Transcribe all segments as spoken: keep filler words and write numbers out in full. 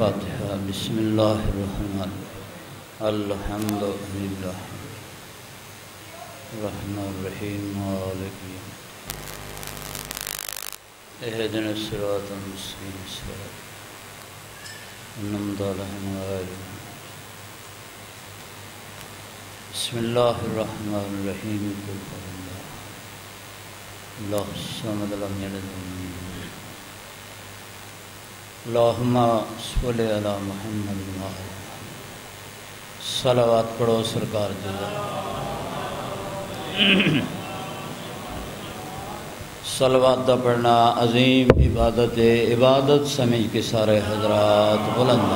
الفاتحة. بسم الله الرحمن الحمد لله الرحمن الرحيم مالك يوم اهدنا الصراط المستقيم صراط أنعمت عليهم غير المغضوب. بسم الله الرحمن الرحيم قل هو الله الله الصمد لم يلد ولم يولد. اللهم صل على محمد وعلى صلوات پڑھو سرکار جزا. صلوات دا پڑھنا عظیم عبادت ہے. عبادت سمجھ کے سارے حضرات بلند.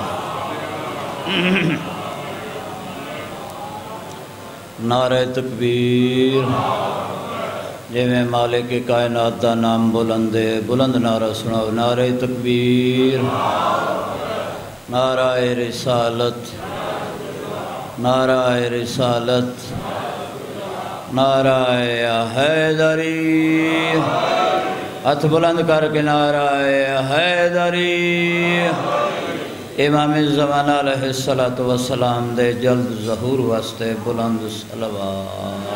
نعرہ تکبیر. جے میں مالک کائنات دا نام بلند ہے بلند نعرہ سناؤ. نعرہ تکبیر، نعرہ رسالت، نعرہ رسالت، نعرہ حیدری. ہاتھ بلند کر کے نعرہ حیدری. امام زمان علیہ السلام دے جلد ظہور واسطے بلند صلوات.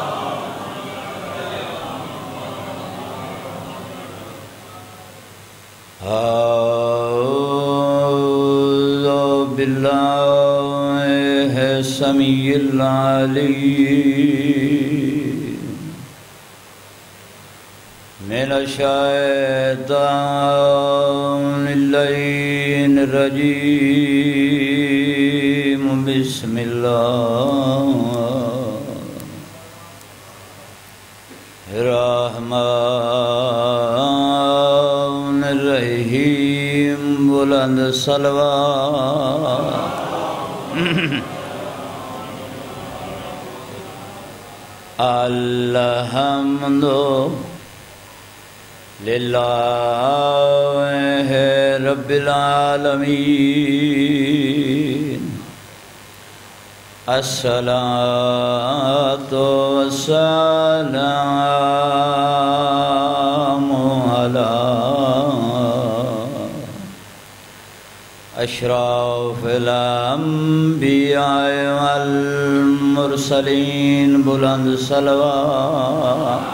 اعوذ باللہ السمیع العلیم من الشیطان اللعین الرجیم. بسم اللہ الرحمن الرحیم. بلند صلوات. الحمد للہ رب العالمین. الصلاۃ والسلام علی اشراف الانبیاء والمرسلین. بلند صلوات.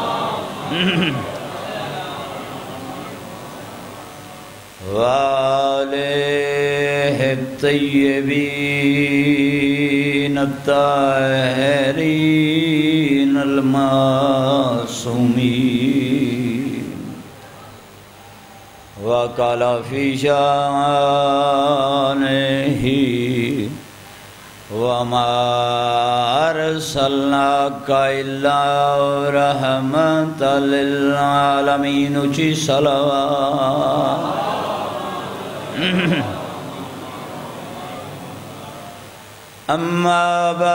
وآلہ الطیبین الطاہرین المعصومین. وقال فی شانہ وما ارسلناک الا رحمۃ للعالمین. اچھی صلوات. اما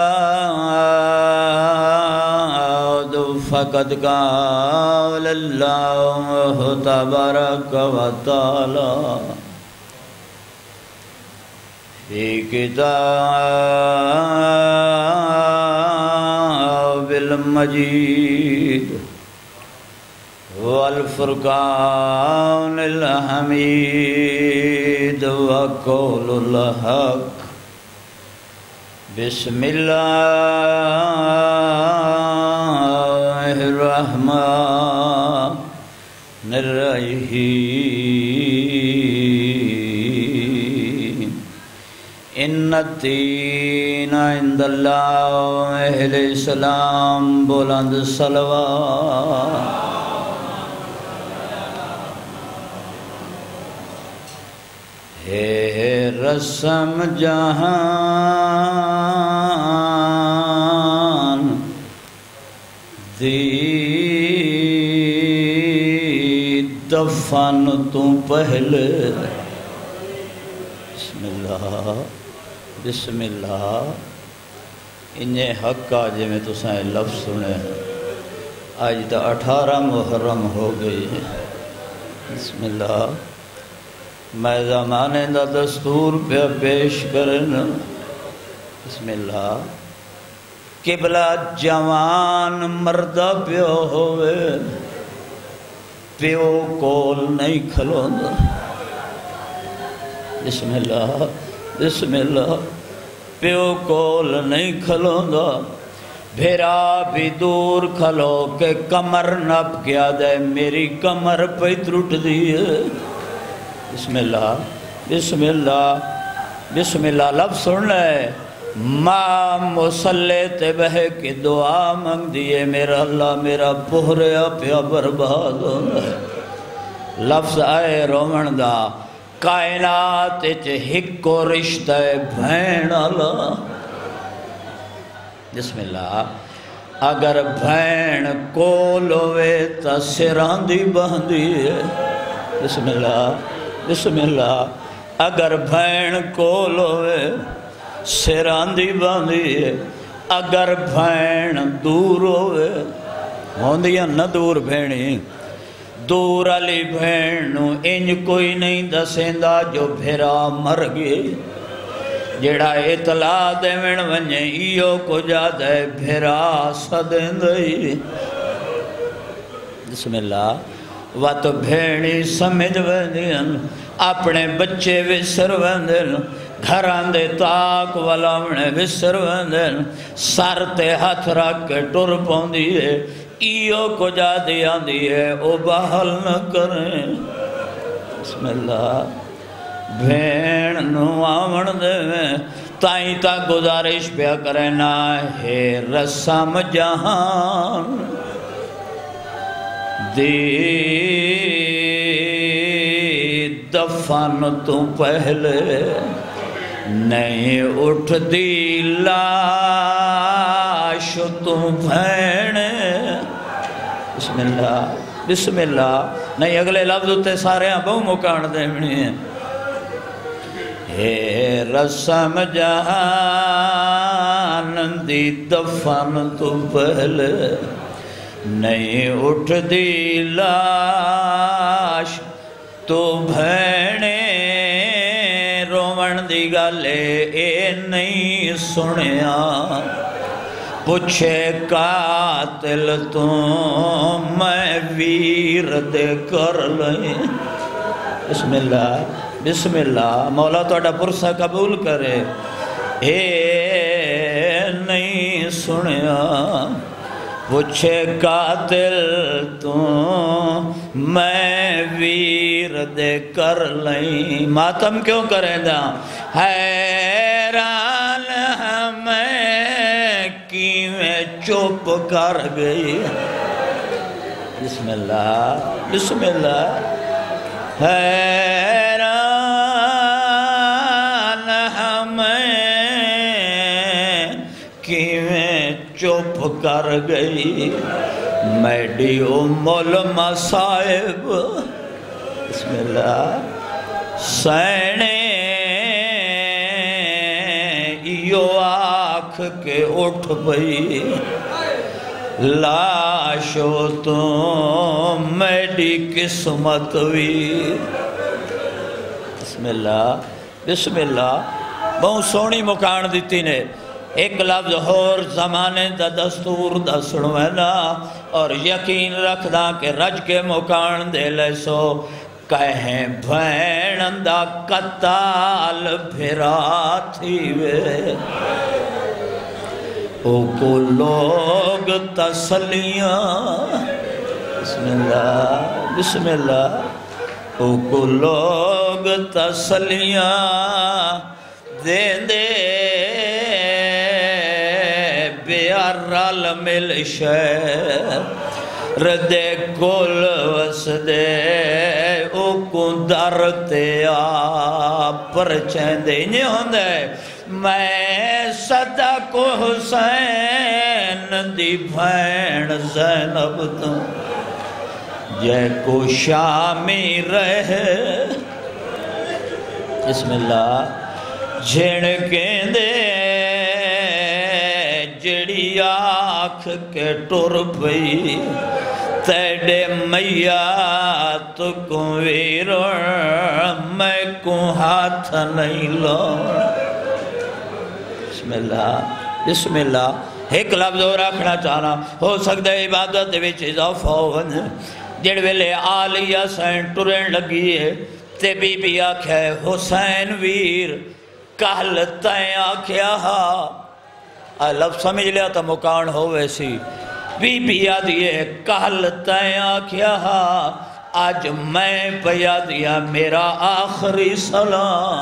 بعد فقد قال اللہ تبارک و تعالی فی کتاب المجید والفرقان الحمید وقول الحق. بسم اللہ الرحمن الرحیم. ان الدین عند اللہ الاسلام. بلند صلوات. ہے رسم جہان دی دفن تو پہلے. بسم اللہ بسم اللہ. انہیں حق آجے میں تو سائیں لفظ سنے. آج تا اٹھارہ محرم ہو گئی. بسم اللہ. میں زمانے دا دستور پہ پیش کرنا. بسم اللہ. قبلہ جوان مردہ پیو ہوئے پیو کول نہیں کھلو دا. بسم اللہ بسم اللہ پیو کول نہیں کھلوندا بھیرا بھی دور کھلو کہ کمر نپ کیا دے میری کمر پہ ترٹ دیئے بسم اللہ بسم اللہ بسم اللہ لفظ سن لے ماں مسلح تے بہے کی دعا منگ دیئے میرا اللہ میرا پہریا پیا برباد ہونا لفظ آئے رومن دا کائنات چے ہکو رشتہ بھین اللہ بسم اللہ اگر بھین کولوے تا سراندی بہندی ہے بسم اللہ بسم اللہ اگر بھین کولوے سراندی بہندی ہے اگر بھین دور ہوئے ہوندیاں نہ دور بھینی دور علی بھینو انج کوئی نہیں دسیندہ جو بھیرا مر گئی جڑا اطلاع دے من ونجے ایو کو جا دے بھیرا سدیں دئی بسم اللہ وات بھینی سمجھ ویندین اپنے بچے وسر ویندین گھران دے تاک والامنے وسر ویندین سر تے ہاتھ رکھ کے ٹر پوندی ہے ایو کو جا دیا دیئے او بحل نہ کریں بسم اللہ بھین نو آمن دے میں تائیں تا گزارش پیا کریں نا ہے رسم جہان دی دفن تو پہلے نہیں اٹھ دی لاش تو بھینے بسم اللہ بسم اللہ نہیں اگلے لفظ ہوتے سارے ہیں بہو مکان دے منی ہیں ہے رسم جہان دی دفن تو پہلے نہیں اٹھ دی لاش تو بھینے رومن دی گالے اے نہیں سنیا پوچھے قاتل تو میں ویر دے کر لیں بسم اللہ بسم اللہ مولا توڑا پرسہ قبول کرے اے نہیں سنیا پوچھے قاتل تو میں ویر دے کر لیں ماتم کیوں کریں دا حیران ہمیں کی میں چوپ کر گئی بسم اللہ بسم اللہ حیران ہمیں کی میں چوپ کر گئی میڈی ام المصائب بسم اللہ سینے ایو آنکھ کے اٹھ بئی لاشو تو میڈی قسمت وی بسم اللہ بسم اللہ بہت سونی مکان دیتی نے ایک لفظ اور زمانے دا دستور دا سنوینا اور یقین رکھ دا کہ رج کے مکان دے لے سو کہیں بھین دا قتال بھرا تھی وے او کو لوگ تسلیاں بسم اللہ بسم اللہ او کو لوگ تسلیاں دے دے بیارال مل شہر ردے کل وسدے او کو درتے آپ پر چیندے نہیں ہوندے میں صدق حسین دی بھین زینب تو جے کو شامی رہے بسم اللہ جھڑکیں دے جڑی آنکھ کے ٹر پئی تیڑے میاں تو کو ویرون میں کو ہاتھ نہیں لو بسم اللہ بسم اللہ ایک لفظ اور رکھنا چاہنا ہو سکتا ہے عبادت دے وچ اضافہ ہو جڑ ویلے آلیہ سین ٹرین لگی ہے تے بی بی آکھے حسین ویر کہل تائیں آکھیا ہا لفظ سمجھ لیا تا مکان ہو ویسی بی بی آدھیے کہل تائیں آکھیا ہا آج میں پیا دیا میرا آخری سلام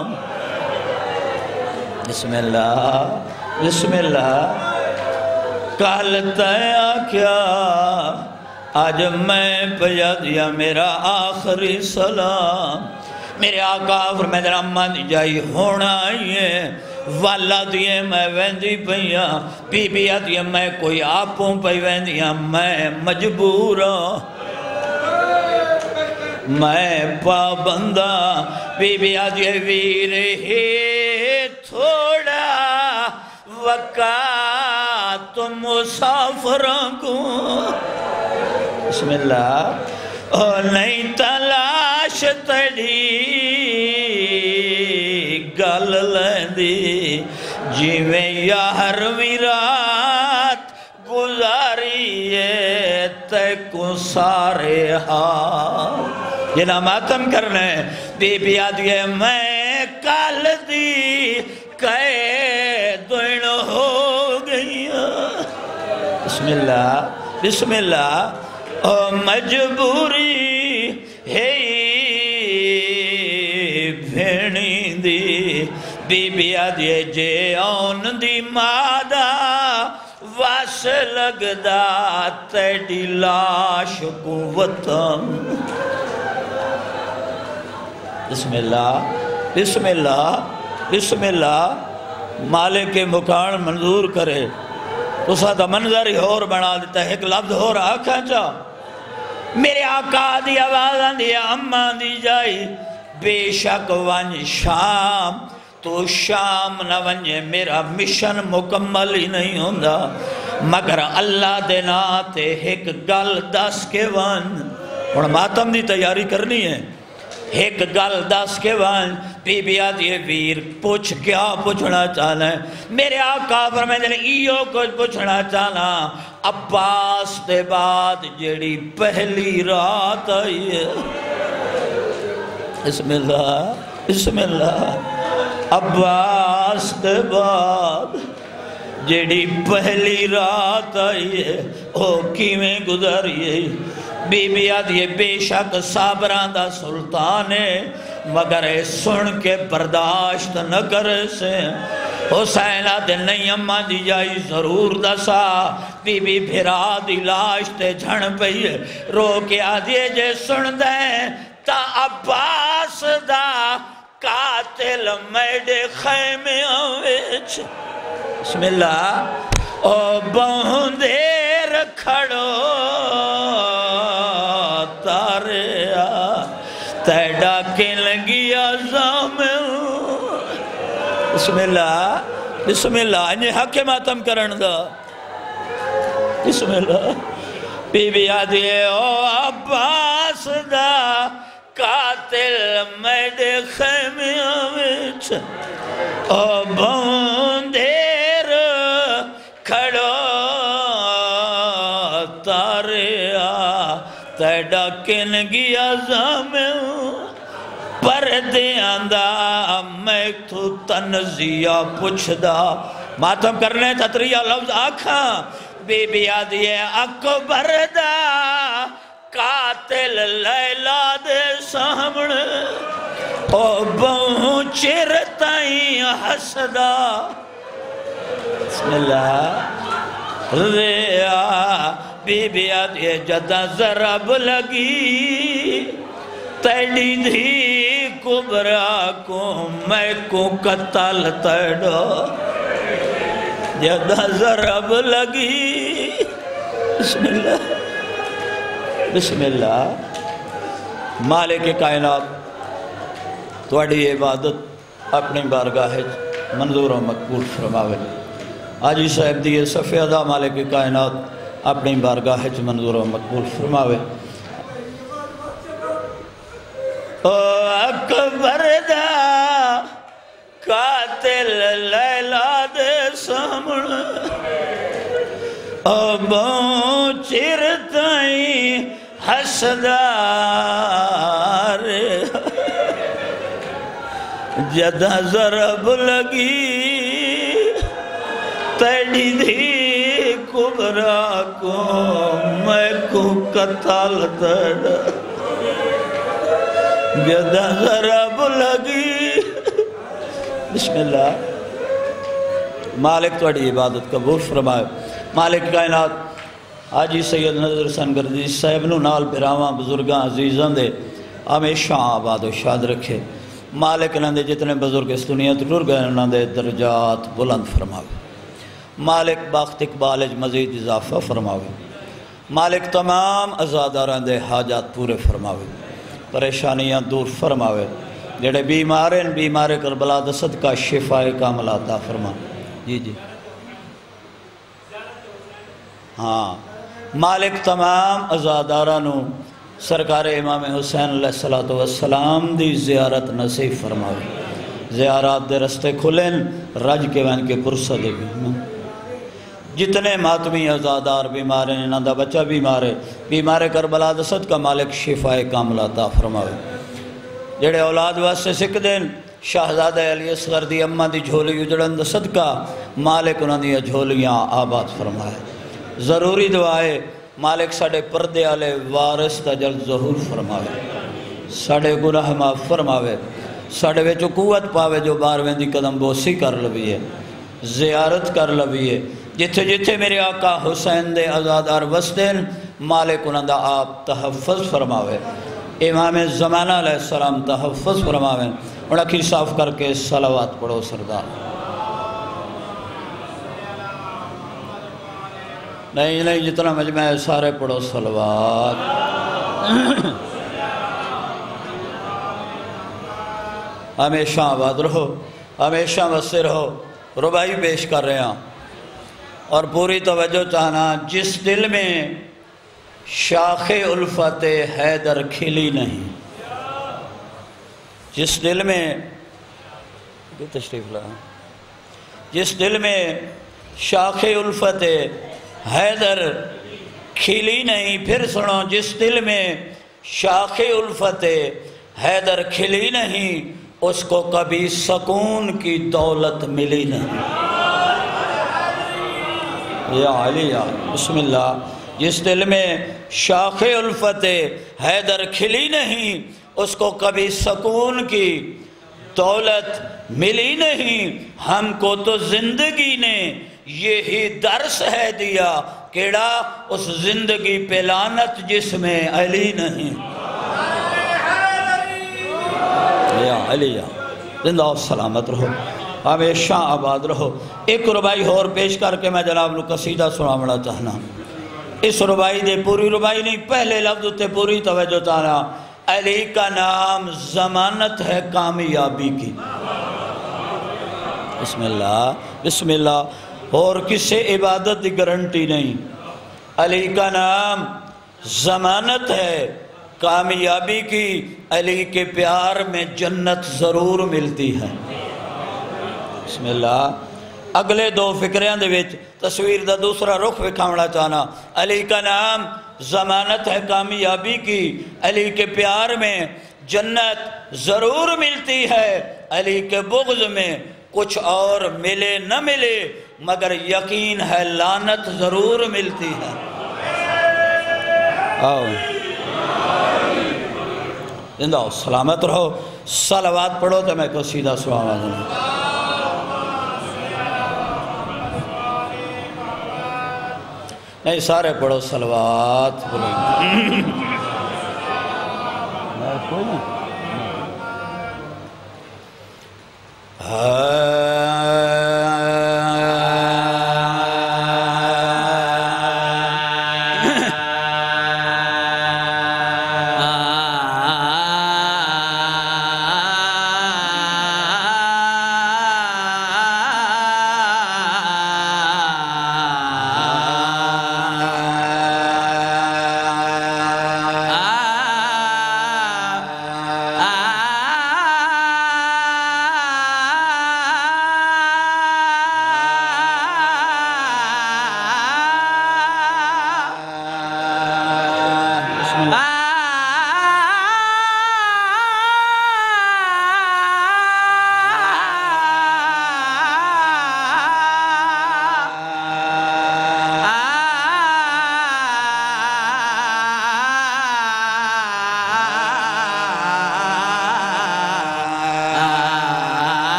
بسم اللہ بسم اللہ کہل تائیں آکھیا آج میں پیا دیا میرا آخری سلام میرے آقا فرمائے اماں دی جائی ہونا آئیے والا دیئے میں ویندی پہیا بی بی آدھیے میں کوئی آپوں پہ ویندیا میں مجبورا میں پابندہ بی بی آدھیے ویر ہی تھوڑا وقت مسافروں کو بسم اللہ او نہیں تلاش تڑی گل لیندی جیویں یارویں رات گزاریے تے کو سارے ہاں یہ نہ ماتم کرنے بی بی آدھیے میں کال دی کئے دن ہو گئی بسم اللہ بسم اللہ او مجبوری ہے بھینی دی بی بی آدھیے جے آن دی مادہ واس لگدا تیڑی لاش کو وطن بسم اللہ بسم اللہ بسم اللہ مالک مکان منظور کرے تو ساتھ منظر ہی اور بنا دیتا ہے ایک لفظ ہو رہا کھانچا میرے آقا دی آوازاں دی اماں دی جائی بے شک ونج شام تو شام نہ ونجے میرا مشن مکمل ہی نہیں ہوندہ مگر اللہ دینا تے ایک گل دس کے ون اور ماتم دی تیاری کرنی ہے ایک گل دس کے ون بی بی آدھیے ویر پوچھ کیا پوچھنا چاہنا ہے میرے آقا فرمائے جنہیں ایو کچھ پوچھنا چاہنا عباس دے بعد جڑی پہلی رات آئی ہے بسم اللہ بسم اللہ عباس دے بعد جڑی پہلی رات آئی ہے او کیویں گزاری ہے بی بی آدھیے بے شک صابران دا سلطان ہے مگر سن کے برداشت نہ کرے سے حسین آدھے نہیں اماں دی جائی ضرور دسا بی بی بھرا دی لاش تے جھن پئی رو کے آدھیے جے سن دیں تا عباس دا قاتل میڈے خیمے آویچ بسم اللہ او بہن دیر کھڑو تارے آ تیڑا کے لگی آزام بسم اللہ بسم اللہ انہیں حق ماتم کرن دا بسم اللہ بی بی آدھیے او عباس دا قاتل میڈے خیمے آویچ او بہن دیر کھڑو تارے آ تیڑا کنگی آزامیں پردے آندہ میں تو تنزیہ پوچھ دا ماتم کرنے تطریہ لفظ آکھاں بی بی آدھیے اکبر دا قاتل لیلہ دے سامنے او بہوں چرتائیں حسدہ بسم اللہ ریا بی بی آدھیے جدہ ضرب لگی تیڑی دھی کبرا کو میں کو قتل تیڑا جدہ ضرب لگی بسم اللہ بسم اللہ مالک کائنات توڑی عبادت اپنی بارگاہ منظور و مقبول فرماوے آجی صاحب دیئے صفی ادا مالک کائنات اپنی بارگاہ منظور و مقبول فرماوے او اکبر دا قاتل لیلہ دے سامنے او بہوں چرتائیں حسدار جدہ ضرب لگی تیڑی دھی کبرا کو میں کو قتل تڑ جدہ ضرب لگی بسم اللہ مالک توڑی عبادت قبول فرمائے مالک کائنات آجی سید نظر حسین گردی صاحب نو نال بھراواں بزرگاں عزیزاں دے ہمیشہ آباد و شاد رکھے مالک انہاں دے جتنے بزرگ اس دنیا ٹر گئے انہاں دے درجات بلند فرماوے مالک باخت اقبال مزید اضافہ فرماوے مالک تمام عزاداراں دے حاجات پورے فرماوے پریشانیاں دور فرماوے جڑے بیماریں بیمار کربلا دا صدقہ شفاء کامل عطا فرما جی جی ہاں مالک تمام عزادارانو سرکار امام حسین علیہ السلام دی زیارت نصیب فرماوے زیارات دے رستے کھلیں رج کے وین کے پرسہ دے بھی جتنے ماتمی عزادار بیمار ہیں انہاں دا بچہ بیمار ہے بیمار کربلا دا صدقہ مالک شفاء کامل عطا فرماوے جڑے اولاد واسطے سکھ دیں شہزادہ علی اصغر دی اماں دی جھولی اجڑن دا صدقہ مالک انہاں دی جھولیاں آباد فرمائے ضروری دعائے مالک ساڑے پردے آلے وارث دا جلد ظہور فرماوے ساڑے گناہ معاف فرماوے ساڑے ویچو قوت پاوے جو بارویں دی قدم بوسی کر لبیے زیارت کر لبیے جتھے جتھے میرے آقا حسین دے عزادار وستین مالک انہاں دا آپ تحفظ فرماوے امام زمانہ علیہ السلام تحفظ فرماوے انہاں کی صاف کر کے صلوات پڑھو سردار نہیں نہیں جتنا مجمع ہے سارے پڑھو صلوات ہمیشہ آباد رہو ہمیشہ وسع رہو ربائی پیش کر رہے ہیں اور پوری توجہ چاہنا جس دل میں شاخ الفت حیدر کھلی نہیں جس دل میں تشریف لائیں جس دل میں شاخ الفت حیدر کھلی نہیں پھر سنو جس دل میں شاخ الفت حیدر کھلی نہیں اس کو کبھی سکون کی دولت ملی نہیں یا علی یا بسم اللہ جس دل میں شاخ الفت حیدر کھلی نہیں اس کو کبھی سکون کی دولت ملی نہیں ہم کو تو زندگی نے یہی درس ہے دیا کیڑا اس زندگی پہ لعنت جس میں علی نہیں یا علی یا زندہ و سلامت رہو ہمیشہ آباد رہو ایک ربائی اور پیش کر کے میں جناب نو قصیدہ سنامنا چاہنا اس ربائی دے پوری ربائی نہیں پہلے لفظ تے پوری توجہ چاہنا علی کا نام ضمانت ہے کامیابی کی بسم اللہ بسم اللہ اور کسے عبادت کی گارنٹی نہیں علی کا نام ضمانت ہے کامیابی کی علی کے پیار میں جنت ضرور ملتی ہے بسم اللہ اگلے دو فکریاں دے وچ تصویر دا دوسرا رخ وکھاونا چاہنا علی کا نام ضمانت ہے کامیابی کی علی کے پیار میں جنت ضرور ملتی ہے علی کے بغض میں کچھ اور ملے نہ ملے مگر یقین ہے لعنت ضرور ملتی ہے آؤ زندہ ہو سلامت رہو صلوات پڑھو تو میں کو سیدھا سلام آدھوں نہیں سارے پڑھو صلوات بولیں کوئی نہیں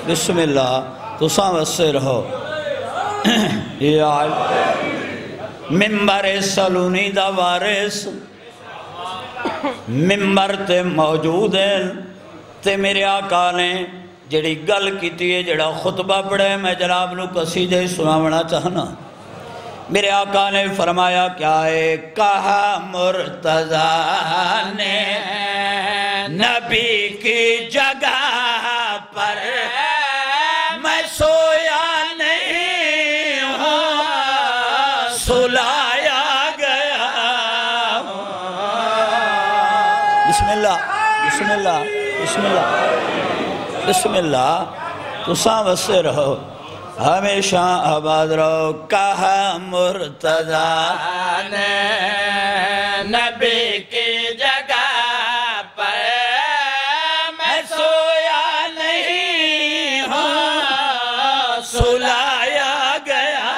بسم اللہ تو سامسے رہو یا ممبر سلونی دا وارث ممبر تے موجود ہیں تے میرے آقا نے جڑی گل کیتی ہے جڑا خطبہ پڑھے میں جناب نو قصیدے سناونا چاہنا میرے آقا نے فرمایا کیا ہے کہا مرتضیٰ نے نبی کی جگہ پر میں سویا نہیں ہوں سلایا گیا بسم اللہ بسم اللہ بسم اللہ بسم اللہ تو سامسے رہو ہمیشہ آباد رہو کہا مرتضیٰ نے نبی کی جگہ پر میں سویا نہیں ہوں سلایا گیا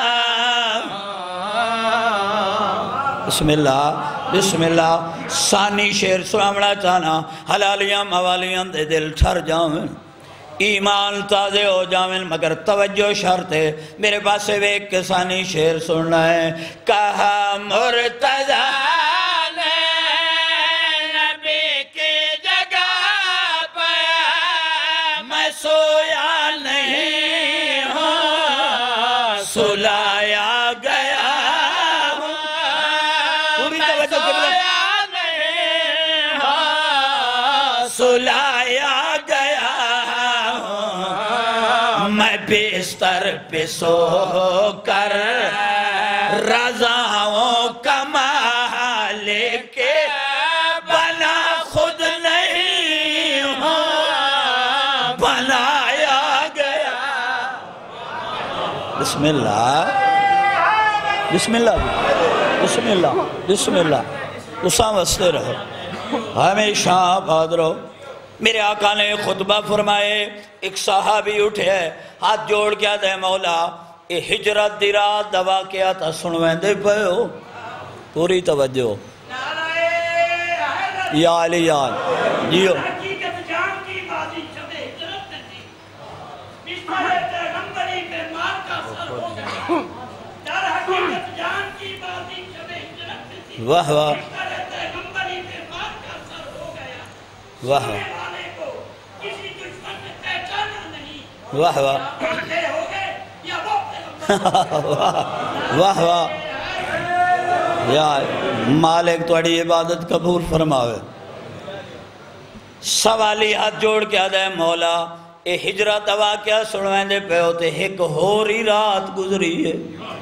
بسم اللہ بسم اللہ ثانی شیر سنامنا چاہنا حلالیاں موالیاں دے دل ٹھر جاؤں ایمان تازے ہو جاویں مگر توجہ شرط ہے میرے پاس ایک کسانی شیر سننا ہے کہا مرتضیٰ نے نبی کی جگہ پر میں سویا نہیں ہوں سلایا گیا ہوں پوری توجہ سویا نہیں ہوں سلایا گیا میں بستر پہ سو کر رضاؤں کا مالک بنا خود نہیں ہوں بنایا گیا بسم اللہ بسم اللہ بسم اللہ بسم اللہ اساں وستے رہو ہمیشہ آباد رہو میرے آقا نے خطبہ فرمائے ایک صحابی اٹھے ہاتھ جوڑ کیا دے مولا اے ہجرت دی رات دوا کیا تھا سنویں دے پہ ہو پوری توجہ یا علی یاد جیو حقیقت جان کی بازی شبہ ہجرت نہیں بستر پیغمبری پہ مار کا سر ہو گیا در حقیقت جان کی بازی شبہ ہجرت نہیں واہ واہ بستر پیغمبری پہ مار کا سر ہو گیا واہ واہ واہ واہ واہ یا مالک توڑی عبادت قبول فرماوے سوالی ہاتھ جوڑ کے آدھے مولا اے ہجرت دوا کیا سنویں دے پہ ہوتے ایک ہوری رات گزری ہے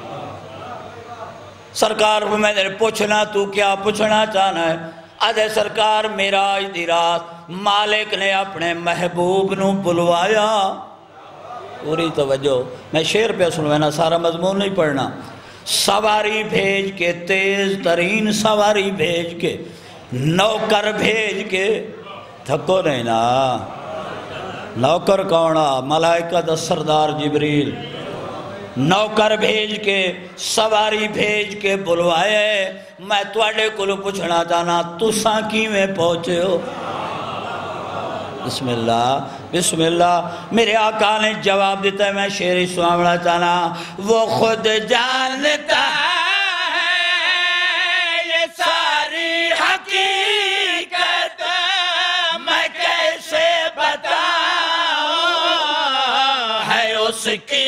سرکار میں نے پوچھنا تو کیا پوچھنا چاہنا ہے آدھے سرکار میراج دی رات مالک نے اپنے محبوب نو بلوایا پوری توجہ میں شیر پہ سنوینا سارا مضمون نہیں پڑھنا سواری بھیج کے تیز ترین سواری بھیج کے نوکر بھیج کے تھکو نہیں نا نوکر کونا ملائکہ دا سردار جبریل نوکر بھیج کے سواری بھیج کے بلوائے میں توڑے کو پوچھنا چاہنا تساں کی میں پہنچے ہو بسم اللہ بسم اللہ میرے آقا نے جواب دیتا ہے میں شیری سناونا چاہنا وہ خود جانتا ہے یہ ساری حقیقت میں کیسے بتاؤں ہے اس کی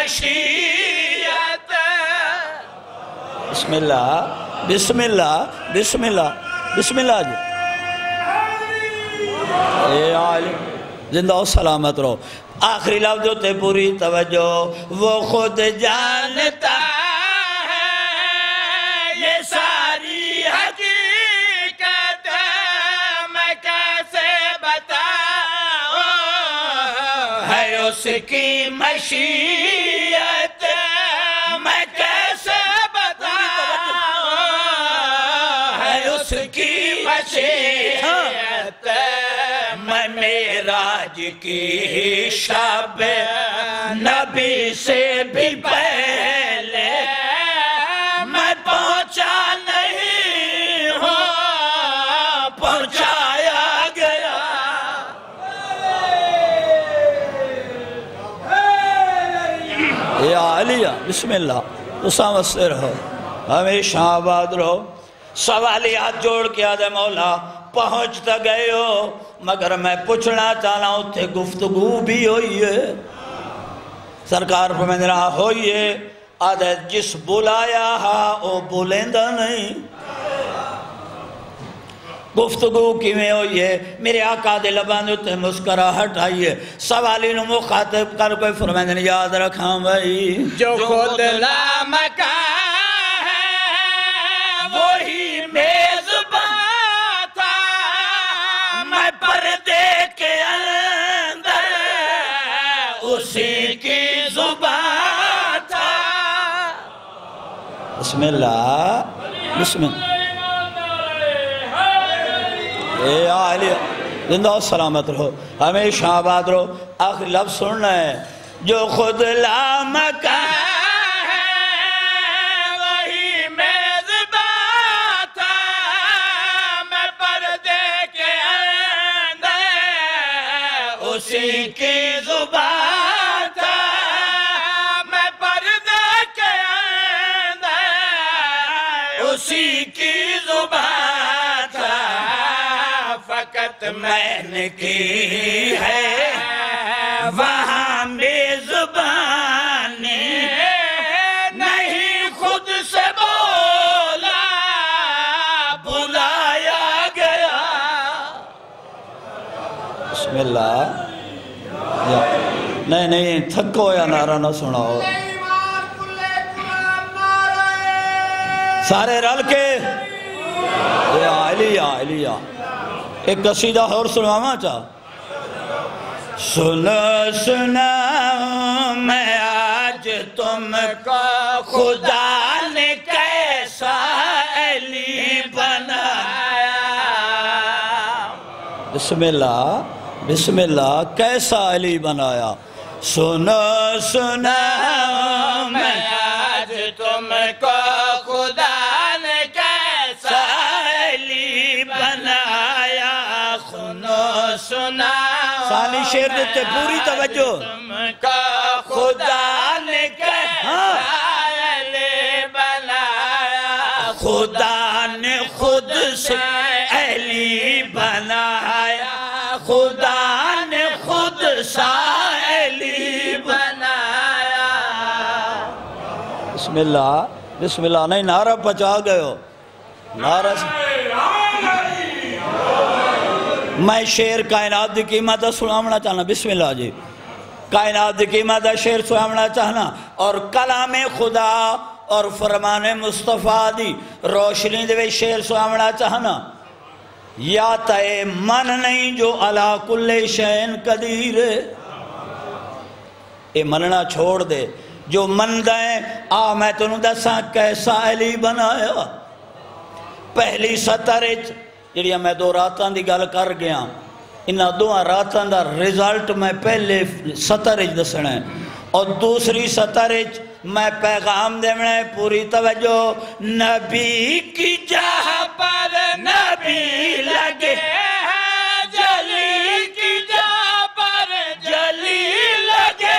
مشیت بسم اللہ بسم اللہ بسم اللہ بسم اللہ جی اے عالم زندہ و سلامت رہو آخری لفظ ہوتے پوری توجہ وہ خود جانتا ہے یہ ساری حقیقت میں کیسے بتاؤں ہے اس کی مشیت میں کیسے بتاؤں ہے اس کی مشیت میں میراج کی شب نبی سے بھی پہلے میں پہنچا نہیں ہوں پہنچایا گیا یا علیہ بسم اللہ تساں وستے رہو ہمیشہ آباد رہو سوالیات جوڑ کے آدھے مولا پہنچتا گئے ہو مگر میں پوچھنا چاہنا اتھے گفتگو بھی ہوئی ہے سرکار پر میں رہا ہوئی ہے آدھے جس بلایا ہاں او بولیندہ نہیں گفتگو کی میں ہوئی ہے میرے آقا دے لبان اتھے مسکراہٹ آئی ہے سوالی نو مخاطب کر کوئی فرمائن یاد رکھاں بھائی جو خود لامکہ وہی میزبان تھا میں پردے کے اندر اسی کی زبان تھا بسم اللہ بسم اللہ اے آلیہ زندہ و سلامت رہو ہمیشہ آباد رہو آخری لفظ سننا ہے جو خود لامکہ وہی میزبان تھا میں پردے کے اندر اسی کی زبان تھا میں پردے کے اندر اسی کی زبان تھا فقط میں نے کی ہے وہاں میزبانی نہیں خود سے بولا بلایا گیا بسم اللہ نہیں نہیں تھکو یا نعرہ نہ سناؤ سارے رل کے یا علی یا علی یا ایک قصیدہ اور سنواما چاہ سنو سنو میں آج تم کو خدا نے کیسا علی بنایا بسم اللہ بسم اللہ کیسا علی بنایا سنو سنو میں آج تم کو خدا نے کیسا علی بنایا سنو سنا ثانی شیر دیتے پوری توجہ تم کو خدا نے کیسا علی بنایا خدا نے خود سے علی بنایا خدا نے خود سا علی بنایا بسم اللہ بسم اللہ نہیں نعرہ پچا گئے ہو نعرہ سے میں شیر کائنات دی قیمت سنامنا چاہنا بسم اللہ جی کائنات دی قیمت شیر سنامنا چاہنا اور کلام خدا اور فرمان مصطفیٰ دی روشنی دے شیر سنامنا چاہنا یا تے من نہیں جو علا کل شین قدیر اے مننا چھوڑ دے جو من دیں آ میں تنہوں دساں کیسا علی بنایا پہلی سترچ جڑیا میں دو راتان دی گل کر گیا انہا دو راتان دا ریزلٹ میں پہلے سترچ دسنا ہے اور دوسری سترچ میں پیغام دیمنا ہے پوری توجہ نبی کی جہاں پر نبی لگے ہیں جلی کی جہاں پر جلی لگے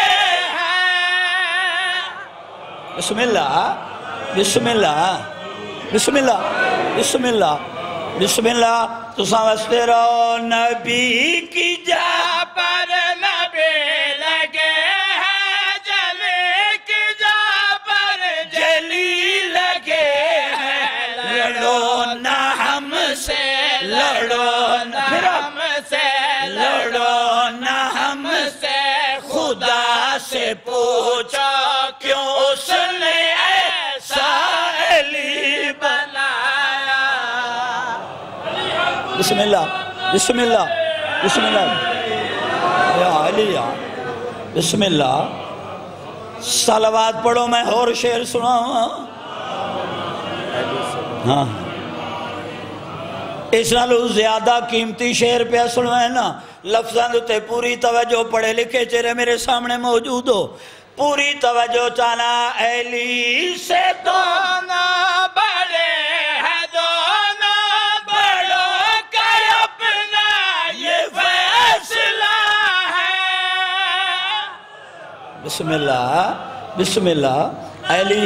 ہیں بسم اللہ بسم اللہ بسم اللہ بسم اللہ بسم اللہ تو سمجھتے رہو نبی کی جہاں پر نبی لگے ہیں جلی کی جہاں پر جلی لگے ہیں لڑو نہ ہم سے لڑو نہ ہم سے لڑو نہ ہم سے خدا سے پوچھو کیوں اس نے ایسا علی بنایا بسم اللہ بسم اللہ بسم اللہ یا علی یا بسم اللہ صلوات پڑھو میں اور شعر سناؤں ہاں اس نالو زیادہ قیمتی شعر پہ سنوائے نا لفظاں تے پوری توجہ پڑھے لکھے چہرے میرے سامنے موجود ہو پوری توجہ چانا علی سے دونوں بڑے ہیں دونوں بڑوں کا اپنا یہ فیصلہ ہے بسم اللہ بسم اللہ علی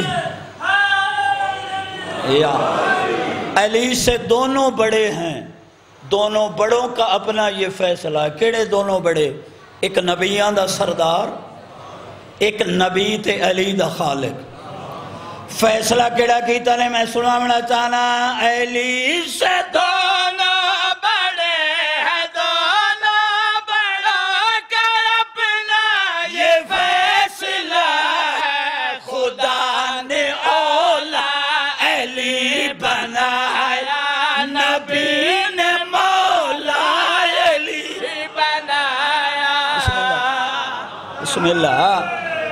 یا علی سے دونوں بڑے ہیں، دونوں بڑوں کا اپنا یہ فیصلہ ہے۔ کیڑے دونوں بڑے؟ ایک نبیان دا سردار، ایک نبی تے علی دا خالق۔ فیصلہ کیڑا کیتا نے میں سناونا چاہنا، علی سے دونوں بڑے ہیں، دونوں بڑوں کا اپنا یہ فیصلہ ہے۔ خدا نے اولا علی بنایا، نبی نے مولا علی بنایا۔ بسم اللہ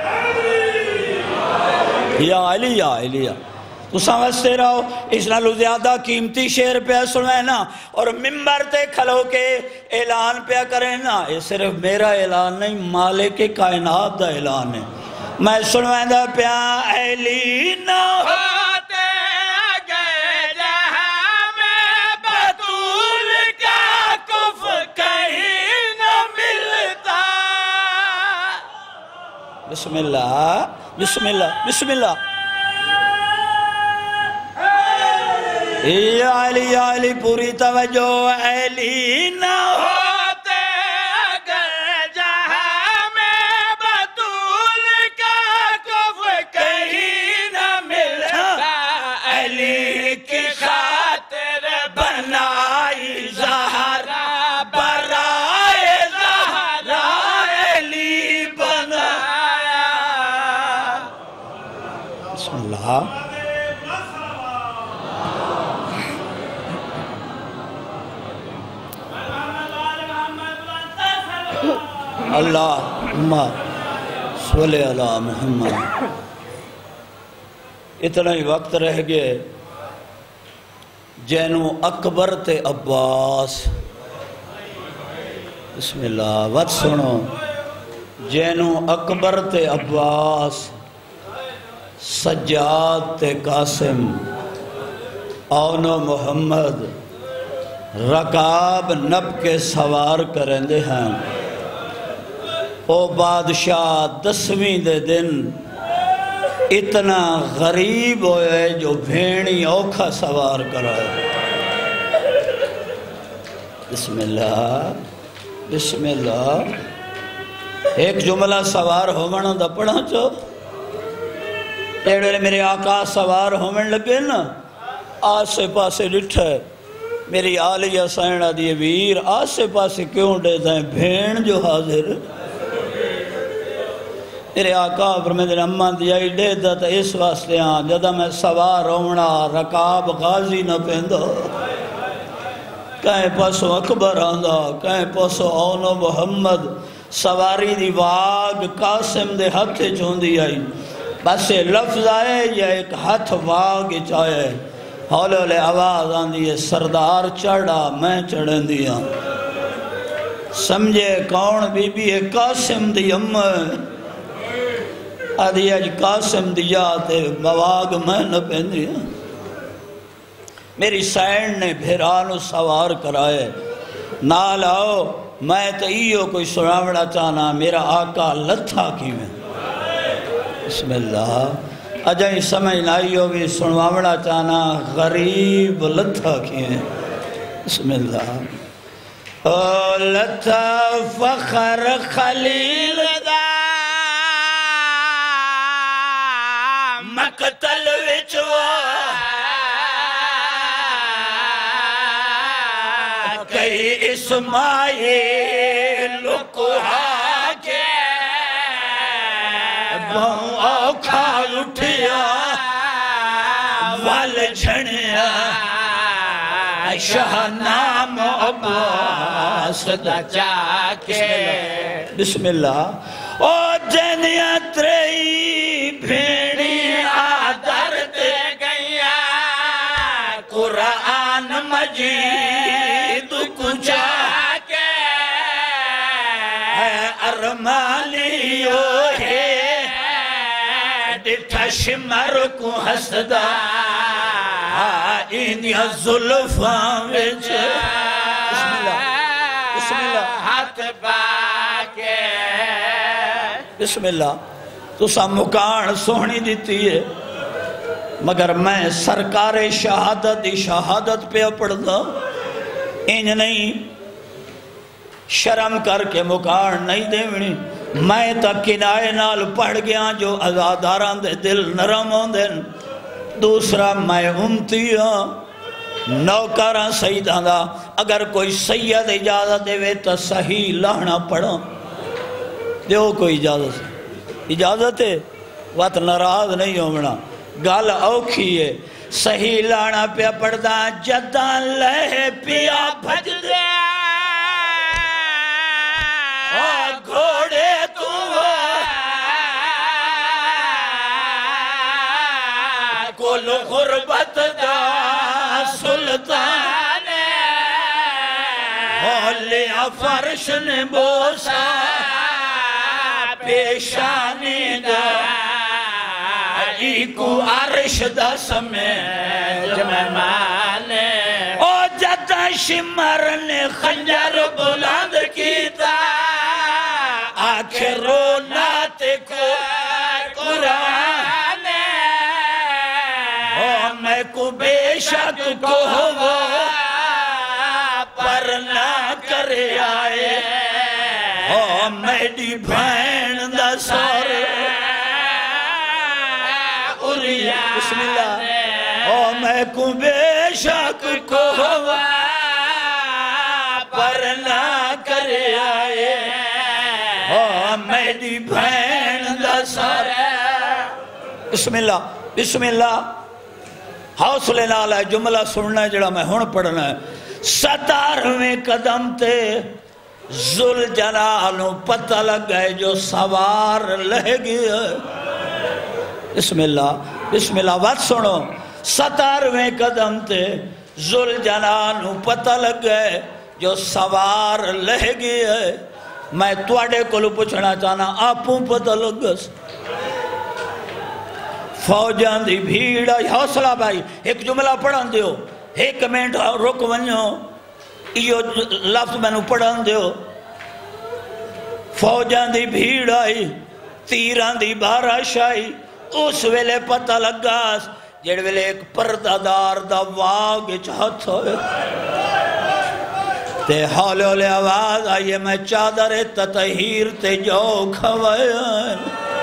یا علی یا علی یا تو سمجھتے رہو، اس نالو زیادہ قیمتی شعر پہ سنوائے نا، اور ممبر تے کھلو کے اعلان پہ کریں نا۔ یہ صرف میرا اعلان نہیں، مالک کائنات دا اعلان ہے۔ میں سنوائے دا پیا علی نہ ہوتے اگر جہاں میں بطول کا کف کہیں نہ ملتا۔ بسم اللہ بسم اللہ بسم اللہ یا علی یا علی پوری توجہ، علی نہ ہوتے اگر جہاں میں بطول کا کف کہیں نہ ملتا۔ علی کی خاطر بنائی زہرا، برائے زہرا علی بنایا۔ بسم اللہ اللہم صلی اللہ محمد۔ اتنا ہی وقت رہ گئے، جینو اکبر تے عباس، بسم اللہ وقت سنو، جینو اکبر تے عباس، سجاد تے قاسم، اونو محمد رکاب نب کے سوار کرندے ہیں۔ او بادشاہ دسویں دے دن اتنا غریب ہوئے جو بھیڑی اوکھا سوار کرائے۔ بسم اللہ بسم اللہ ایک جملہ سوار ہومن دا پڑھا چو، ایڈے میرے آقا سوار ہومن لگے نا، آسے پاسے ڈٹھے میری آلیہ سائنہ دیئے ویر، آسے پاسے کیوں دے دیں بھیڑ جو حاضر۔ میرے آقا فرمائے دن اماں دیا ہی دے دا تا اس واسطے ہاں، جدہ میں سوار ہونا رکاب غازی نہ پیندو، کہیں پاسو اکبر آندھا، کہیں پاسو اونو محمد، سواری دی واگ قاسم دے ہاتھ چوندی آئی، بس لفظ آئے یا ایک ہاتھ واگ چاہے، ہولے ہولے آواز آندھی ہے، سردار چڑھا میں چڑھن دیا، سمجھے کون بی بی قاسم دی امہ، آدھی اج قاسم دیا تے مواگ میں نہ پہندی۔ میری سینڈ نے بھیرانو سوار کرائے، نال آؤ میں تو ایو کوئی سناوڑا چاہنا، میرا آقا لتھا کی میں۔ بسم اللہ اجائی سمجھ نائیو بھی سنواوڑا چاہنا، غریب لتھا کی میں۔ بسم اللہ او لتھا فخر خلیل دا مقتل وچوا کئی اسماعیل لکھا کے بہوں اوکھا اٹھیا وال جھنیا شاہ نام عباس دا چاکے۔ بسم اللہ او جنیا ترئی بھیڑی آدر دے گیا، قرآن مجید کچا کے ارمالیو ہے ڈٹھا شمر کو حسدہ انیا ظلفان وچ۔ بسم اللہ بسم اللہ ہاتھ باکے بسم اللہ تو سا مکان سونی دیتی ہے مگر میں سرکار شہادت دی شہادت پہ پڑھ دا انج نہیں شرم کر کے مکان نہیں دیونی میں تا کنائے نال پڑھ گیا جو ازاداران دے دل نرم ہوں دے دوسرا میں امتی ہوں نوکران سیدان دا اگر کوئی سید اجازت دے وے تا صحیح لانا پڑھا دیو کوئی اجازت اجازت ہے وقت ناراض نہیں ہونا گال اوکھی ہے صحیح لانا پیا پڑھدا جدان لے پیا بھج دے گھوڑے تو کل غربت دا سلطان لیا فرش نے بوسا پیشانی دا ایکو عرش دا سمیت مانے او جتا شمر نے خنجر بلند کیتا آخر رونات کو قرآن او میں کو بے شک کو ہوا پر نہ کرے آئے او میڈی بھین دا سور بسم اللہ او میں کو بے شک کو ہوا پر نہ کرے آئے او میڈی بھین دا سور بسم اللہ بسم اللہ حوصلے نال ہے جملہ سننا ہے جڑا میں ہون پڑھنا ہے ستارویں قدم تے ذل جلالوں پتہ لگ گئے جو سوار لہ گیا بسم اللہ بسم اللہ بات سنو ستارویں قدم تے ذل جلالوں پتہ لگ گئے جو سوار لہ گیا میں توڑے کو لو پوچھنا چاہنا آپوں پتہ لگ گئے فوجان دی بھیڑا حوصلہ بھائی ایک جملہ پڑھان دیو ایک منٹ رک ونجو یہ لفظ میں نو پڑھان دیو فوجان دی بھیڑ آئی تیران دی بارش آئی اس ویلے پتہ لگا جڑ ویلے ایک پردہ دار دا واگ چاہت ہوئے تے حول ہولے آواز آئیے میں چادر تطہیر تے جو کھوائیں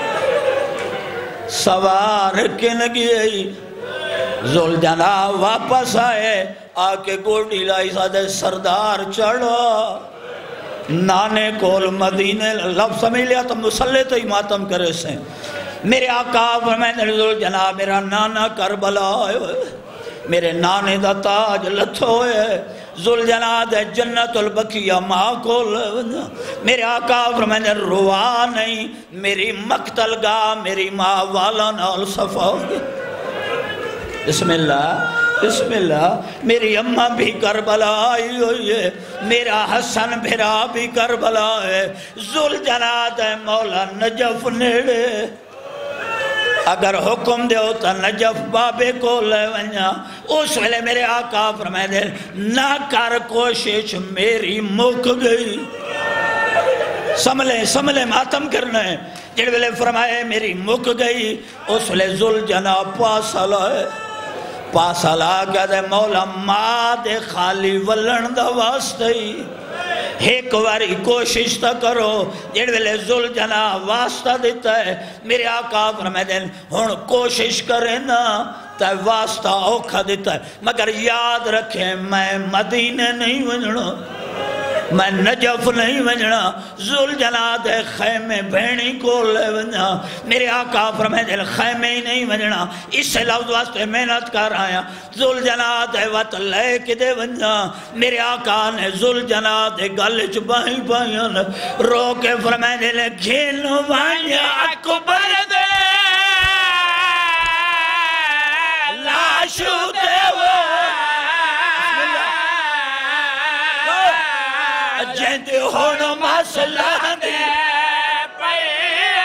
سوار کن گئی ذل جناب واپس آئے آکے گوڑی لائی سادے سردار چڑھا نانے کول مدینے لفظ سمجھ لیا تو مسلح تو ہی ماتم کرے سے میرے آقا فرمائے ذل جناب میرا نانا کربلا آئے میرے نانے دا تاج لتھو ہوئے ذل جناد جنت البقیہ ماں کو میرے آقا فرمائے روا نہیں میری مقتل گاہ میری ماں والا نال صفا ہوگی بسم اللہ بسم اللہ میری اممہ بھی کربلا آئی ہوئی ہے میرا حسن بھرا بھی کربلا ہے ذل جناد مولا نجف نیڑے اگر حکم دے ہوتا نجف بابے کو لے ونیا اس ویلے میرے آقا فرمائے دے نہ کر کوشش میری مک گئی سملے سملے ماتم کرنا ہے جڑ ویلے فرمائے میری مک گئی اس ویلے ذل جناب پاسا لائے پاسا لائے دے مولا ماں دے خالی ولن دا واسطے ایک واری کوشش تا کرو جڑ ویلے ذل جناب واسطہ دیتا ہے میرے آقا فرمائے دیں ہون کوشش کرے نا تا واسطہ اوکھا دیتا ہے مگر یاد رکھیں میں مدینے نہیں ونجنا میں نجف نہیں ونجنا ذل جناد خیمے بھینی کو لے ونجنا میرے آقا فرمائے دل خیمے ہی نہیں ونجنا اس سے لفظ واسطے محنت کر آیا ذل جناد وط لے کے دے ونجنا میرے آقا نے ذل جناد گلچ بائی بائیان رو کے فرمائے دل گھن وانیا اکبر دے لاشو دے وہ جہد ہون مسئلہ دے پئے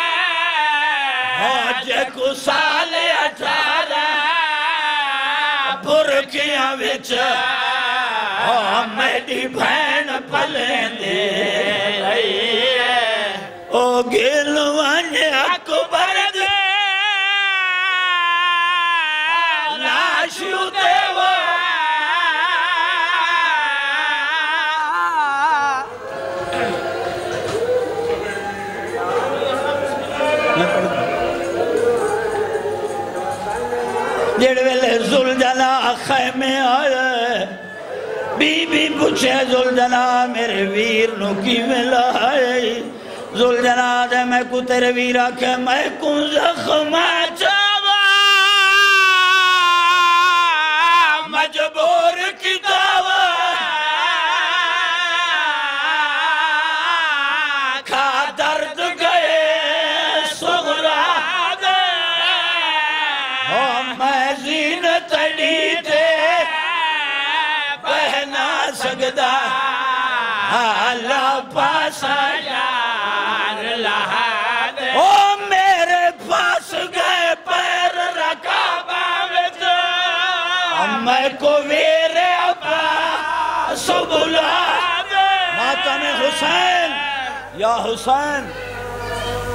حج کو سال اٹھارہ برکیاں وچ میری بھین پلیں دے او گلوان اکبر عرشو دیوا جڑ ویلے زلجنا خیمے آئے بی بی پوچھے زلجنا میرے ویر نو کی ملا آئے زلجنا دے میں کو تیرے ویر آکھے میں کن زخم چاوا مجبور کی دعوا کھا درد گئے سغرا دے میں زینت لی دے پہنا سکدا اللہ پاسا یار لہا دے او میرے پاس گئے پیر رکھا باوت میں کو ویرے اپا سبلا دے ماتم حسین یا حسین